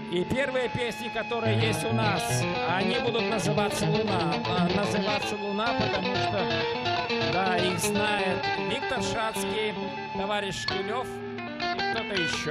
И первые песни, которые есть у нас, они будут называться «Луна». Называться «Луна», потому что, да, их знает Виктор Шацкий, товарищ Шкилев и кто-то еще.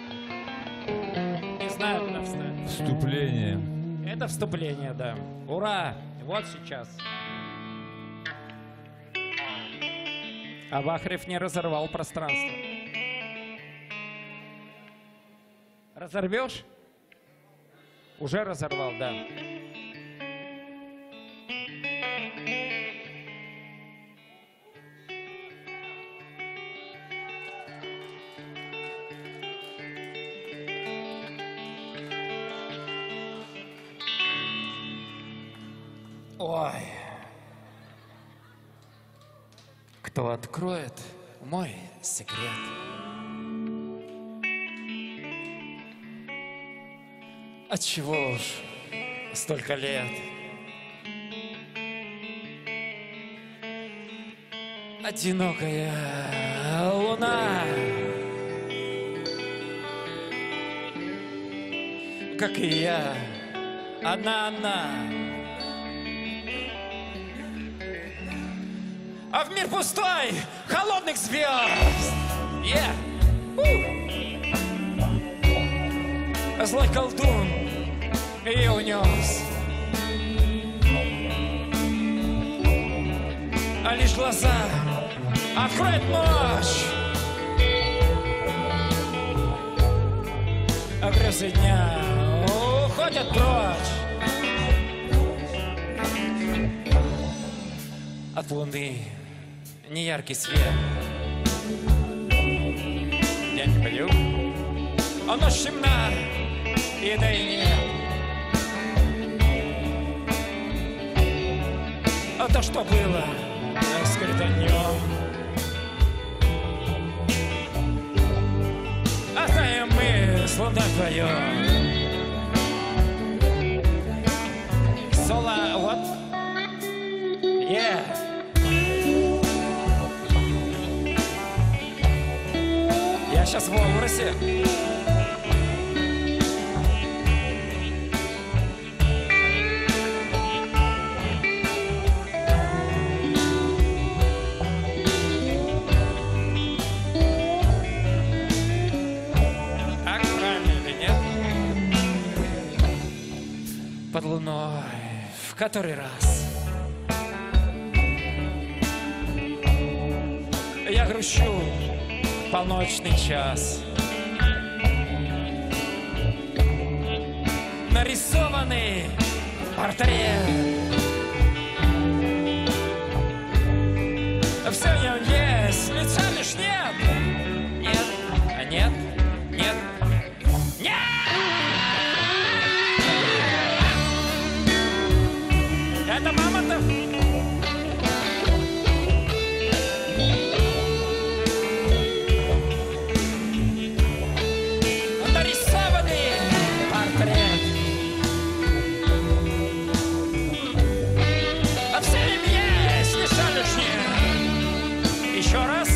Не знаю, кто встает. Вступление. Это вступление, да. Ура! Вот сейчас. А Вахрев не разорвал пространство. Разорвешь? Уже разорвал, да. Ой. Кто откроет мой секрет? Отчего уж столько лет? Одинокая луна, как и я, одна она. А в мир пустой, холодных звезд. Злой колдун ее унес. А лишь глаза откроет ночь, а грезы дня уходят прочь от луны. Неяркий свет, я не пою, а ночь темна, и да и нет. А то, что было, скрыто днем, а знаем мы, словно вдвоем. Соло, вот, Я сейчас в образе. Так правильно или нет? Под луной в который раз я грущу. Полночный час. Нарисованный портрет. Все в нем есть, лица лишь нет. Нет, нет, нет, нет. Это Мамонтов. Еще раз.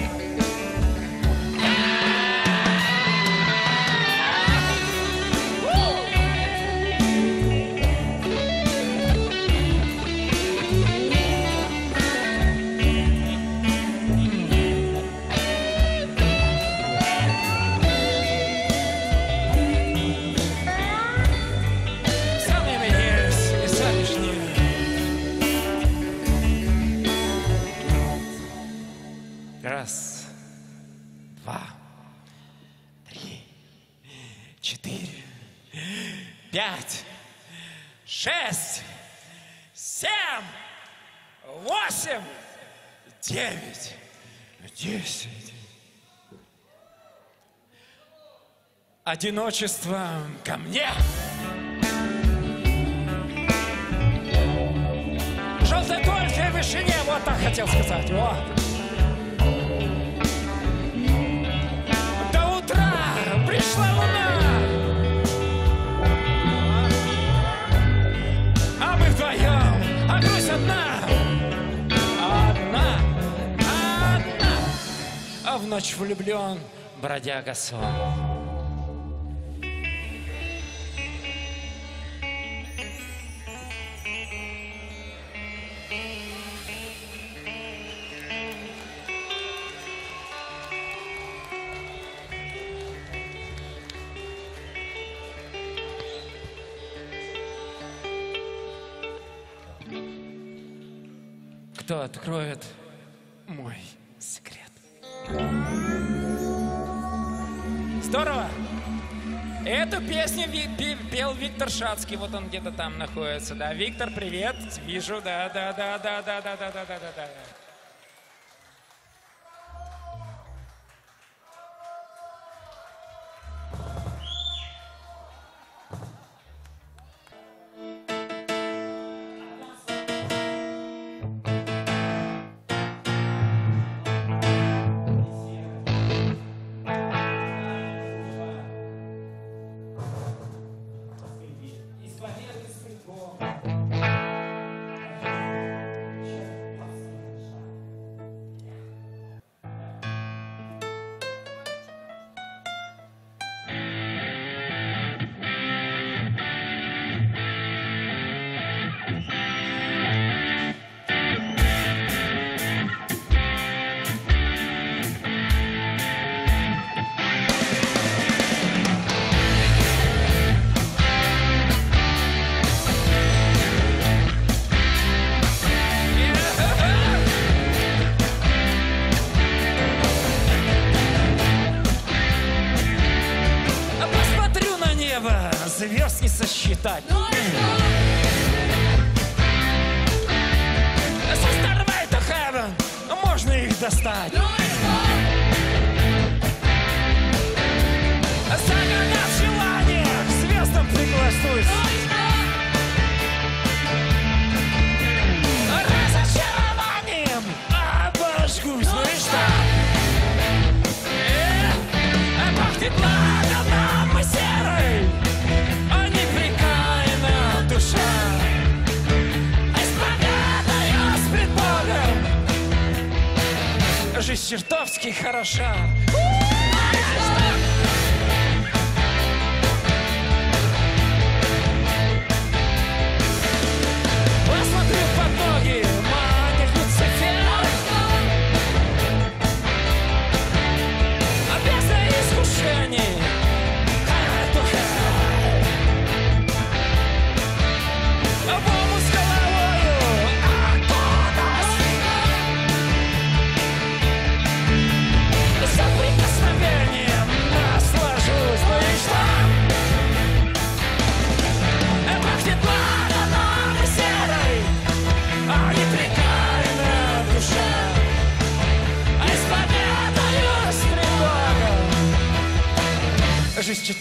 Раз, два, три, четыре, пять, шесть, семь, восемь, девять, 10. Одиночество ко мне. Желтой только в вышине, вот так хотел сказать. Вот. Пришла луна, а мы вдвоем, а грусть одна, одна, одна, а в ночь влюблен бродяга сон. кто откроет мой секрет. Здорово! Эту песню пел Виктор Шацкий, вот он где-то там находится, да. Виктор, привет, вижу, да. Звезд не сосчитать. Со Starway to Heaven можно их достать. Загадав желание, к звездам приглашусь. Разочарованием обожгусь. Ну и что? Пахнет ладаном и серой. Жизнь чертовски хороша. Посмотрю под ноги, манит Люцифер. Без искушений. Бомбу с головою. За прикосновением наслажусь. Ну и что? Пахнет ладаном и серой, а непрекаянная душа. А исповедаю с тревогой. Жизнь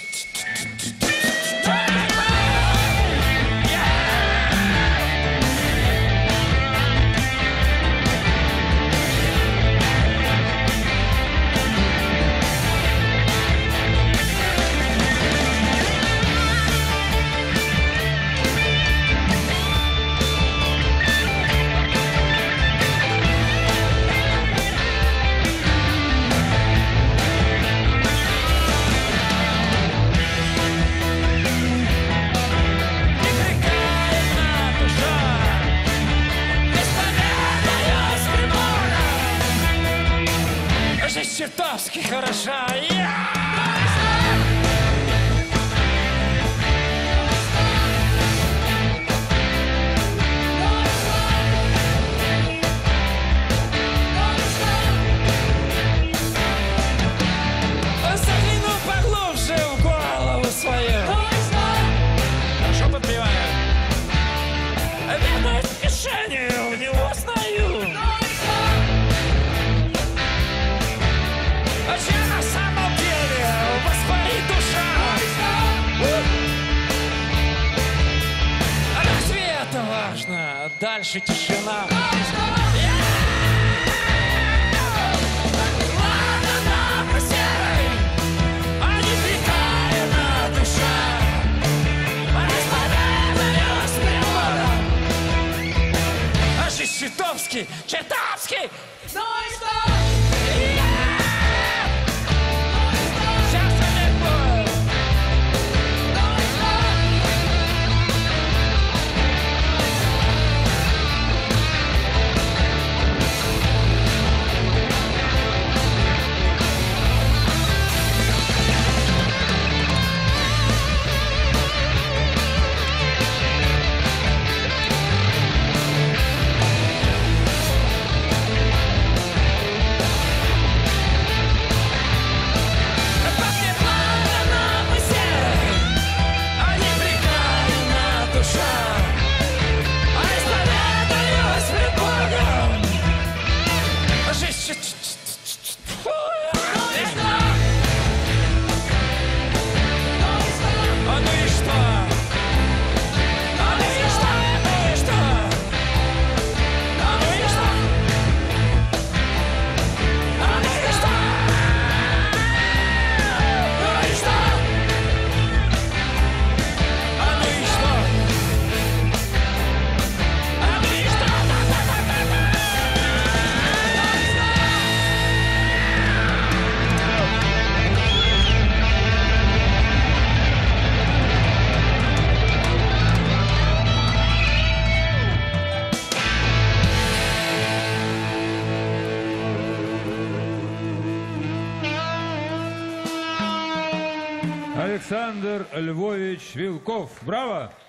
чертовски хороша. Загляну поглубже в голову свою. Хорошо подпеваю. Верное смешение в него знаю. Чем на самом деле воспарит душа? Разве это важно? Дальше тишина. Ладно, серый, а непрекаянная душа. Исповедаю с прибором. Жизнь чертовски, чертовски. Ну и что? Александр Львович Вилков. Браво!